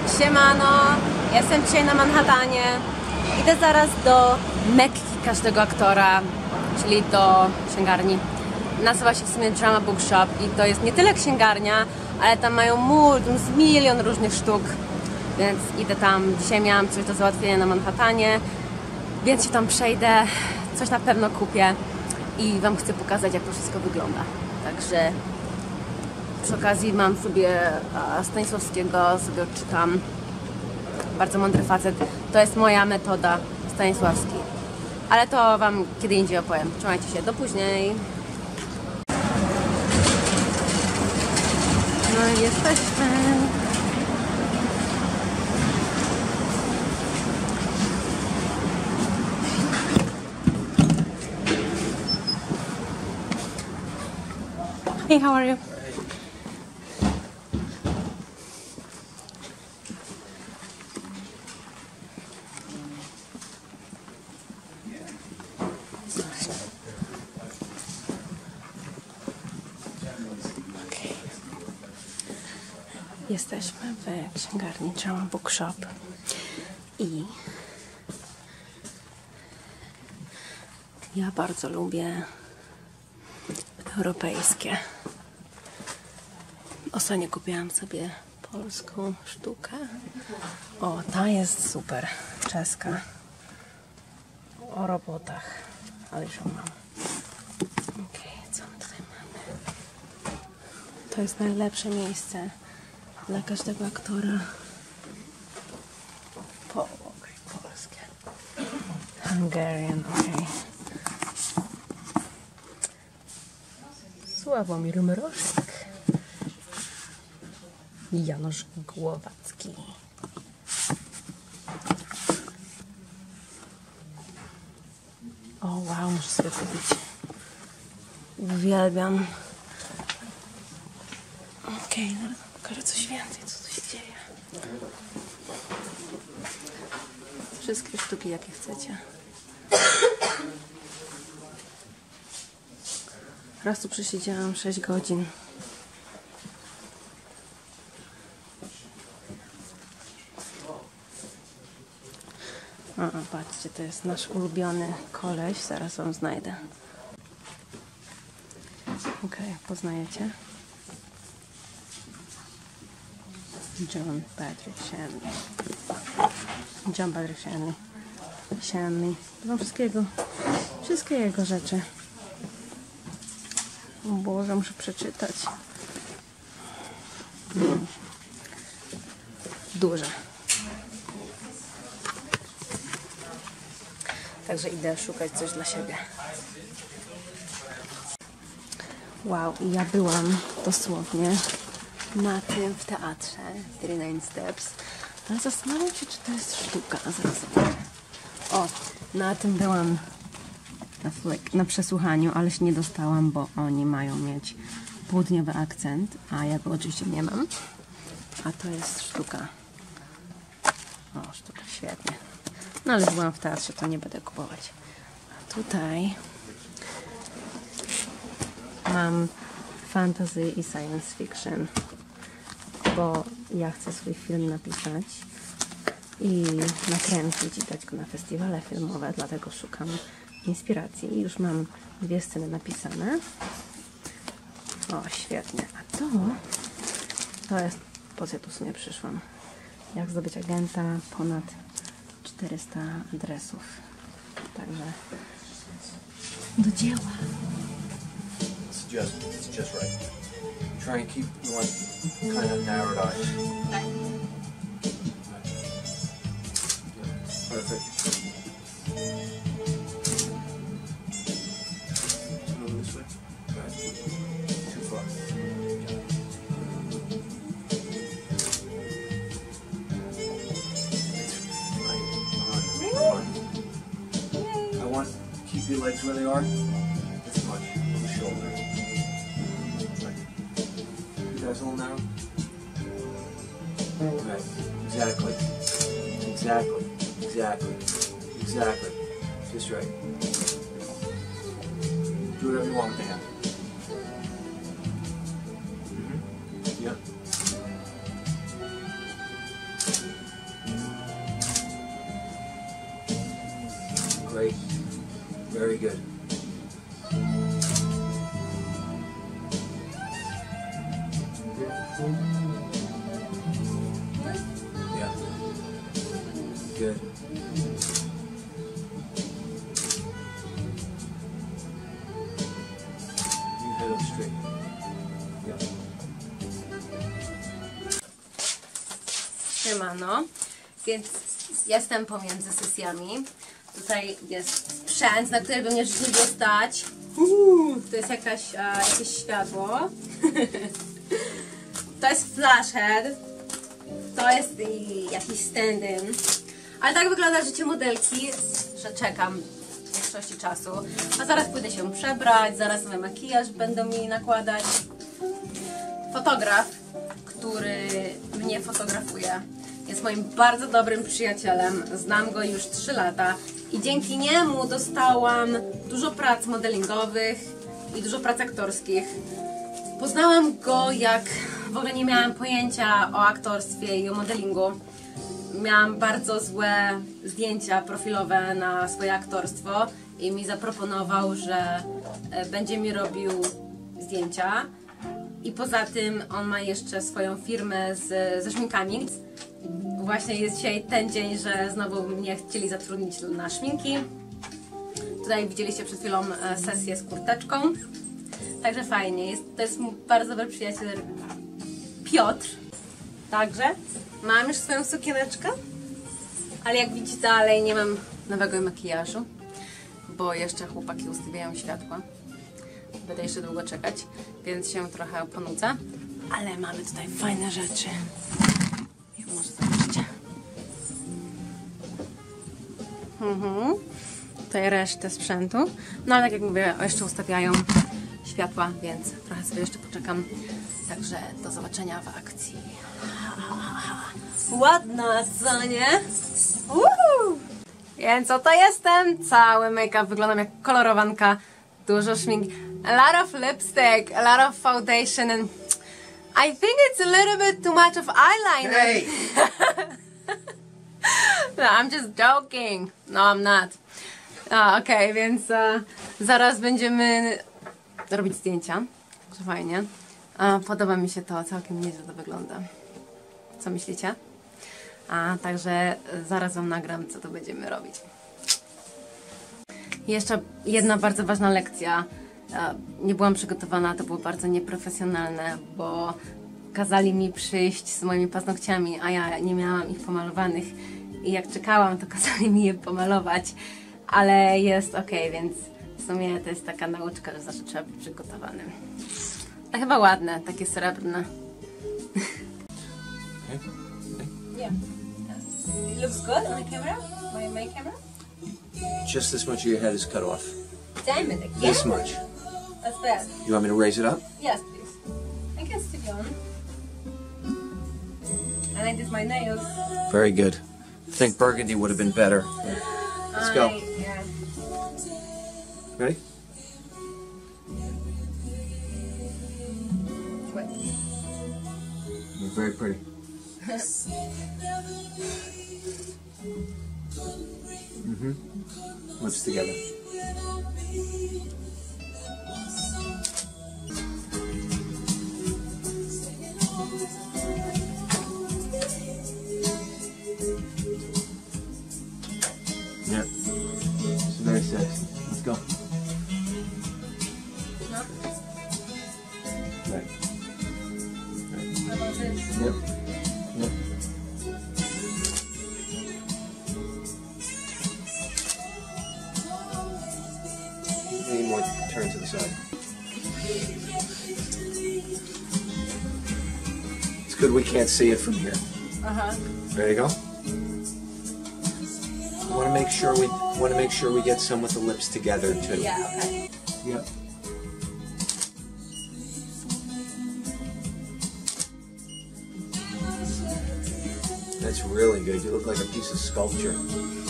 Siemano, jestem dzisiaj na Manhattanie. Idę zaraz do Mekki każdego aktora, czyli do księgarni. Nazywa się w sumie Drama Bookshop i to jest nie tyle księgarnia, ale tam mają milion różnych sztuk, więc idę tam. Dzisiaj miałam coś do załatwienia na Manhattanie, więc się tam przejdę, coś na pewno kupię i Wam chcę pokazać, jak to wszystko wygląda. Także przy okazji mam sobie Stanisławskiego, sobie odczytam. Bardzo mądry facet. To jest moja metoda, Stanisławski. Ale to Wam kiedy indziej opowiem. Trzymajcie się, do później. No i jesteśmy. Hey, how are you? Jesteśmy w księgarni Drama Bookshop i ja bardzo lubię europejskie. Ostatnio kupiłam sobie polską sztukę. O, ta jest super, czeska. O robotach, ale już ją mam. Okej, co my tutaj mamy? To jest najlepsze miejsce dla każdego aktora. Polskie. Hungarian, okej. Sławomir Mrożek. Janusz Głowacki. O wow, muszę sobie kupić. Uwielbiam. Okej, no pokażę coś więcej, co tu się dzieje. Wszystkie sztuki, jakie chcecie. Raz tu przesiedziałam 6 godzin. O, patrzcie, to jest nasz ulubiony koleś. Zaraz Wam znajdę. Okej, poznajecie? John Patrick Shanley. John Patrick Shanley. Shanley. To mam wszystkie jego rzeczy. O Boże, muszę przeczytać. Duże. Także idę szukać coś dla siebie. Wow, i ja byłam dosłownie na tym w teatrze 39 Steps. Ale zastanawiam się, czy to jest sztuka. Zaraz zobaczę. O, na tym byłam na przesłuchaniu, ale się nie dostałam, bo oni mają mieć południowy akcent, a ja go oczywiście nie mam. A to jest sztuka. O, sztuka, świetnie. No ale byłam w teatrze, to nie będę kupować. A tutaj mam fantasy i science fiction, bo ja chcę swój film napisać i nakręcić i dać go na festiwale filmowe, dlatego szukam inspiracji. I już mam 2 sceny napisane. O, świetnie. A to jest, po co ja tu w sumie przyszłam. Jak zdobyć agenta, ponad 400 adresów. Także do dzieła. It's just right. Try and keep one kind of narrowed eyes. Perfect. Move this way. Right. Too far. I want to keep your legs where they are. This much on the shoulder. You guys all narrow? Right. Exactly. Exactly. Just right. Do whatever you want with the hand. Yep. Very good. Yeah. Good. You head up straight. Yeah. Siemano, więc jestem pomiędzy sesjami. Tutaj jest sprzęt, na który by mnie życie było stać. To jest jakieś światło. To jest flashhead. To jest jakiś stand-in. Ale tak wygląda życie modelki, że czekam w większości czasu. A zaraz pójdę się przebrać, zaraz nowy makijaż będą mi nakładać. Fotograf, który mnie fotografuje, jest moim bardzo dobrym przyjacielem. Znam go już 3 lata i dzięki niemu dostałam dużo prac modelingowych i dużo prac aktorskich. Poznałam go, jak w ogóle nie miałam pojęcia o aktorstwie i o modelingu. Miałam bardzo złe zdjęcia profilowe na swoje aktorstwo i mi zaproponował, że będzie mi robił zdjęcia. I poza tym on ma jeszcze swoją firmę ze szminkami. Właśnie jest dzisiaj ten dzień, że znowu mnie chcieli zatrudnić na szminki. Tutaj widzieliście przed chwilą sesję z kurteczką. Także fajnie. To jest mój bardzo dobry przyjaciel Piotr. Także mam już swoją sukieneczkę. Ale jak widzicie, dalej nie mam nowego makijażu, bo jeszcze chłopaki ustawiają światła. Będę jeszcze długo czekać, więc się trochę ponudzę. Ale mamy tutaj fajne rzeczy. Jak może zobaczycie. Tutaj resztę sprzętu. No ale tak jak mówię, jeszcze ustawiają światła, więc trochę sobie jeszcze poczekam. Także do zobaczenia w akcji. Ładna, co nie? Więc oto jestem. Cały make-up, wyglądam jak kolorowanka. Dużo szmink. A lot of lipstick, a lot of foundation, and I think it's a little bit too much of eyeliner. Hey! No, I'm just joking. No, I'm not. Okej, więc zaraz będziemy robić zdjęcia. Także fajnie. Podoba mi się to, całkiem nieźle to wygląda. Co myślicie? Także zaraz wam nagram, co to będziemy robić. Jeszcze jedna bardzo ważna lekcja. Nie byłam przygotowana, to było bardzo nieprofesjonalne, bo kazali mi przyjść z moimi paznokciami, a ja nie miałam ich pomalowanych. I jak czekałam, to kazali mi je pomalować, ale jest ok, więc w sumie to jest taka nauczka, że zawsze trzeba być przygotowanym. A chyba ładne, takie srebrne. Yeah. It looks good on the camera? My camera? Just this much of your head is cut off. Damn it, again? This much. That's bad. You want me to raise it up? Yes, please. I can stick it on. And I did my nails. Very good. I think burgundy would have been better. Let's go. Yeah. Ready? Wait. You're very pretty. Lips together. Yeah. It's very sexy. Let's go. No? Right. How about this? Yep. Yep. Need more turn to the side. It's good we can't see it from here. There you go. Want to make sure we get some with the lips together too. Yeah, okay. Yep. That's really good. You look like a piece of sculpture.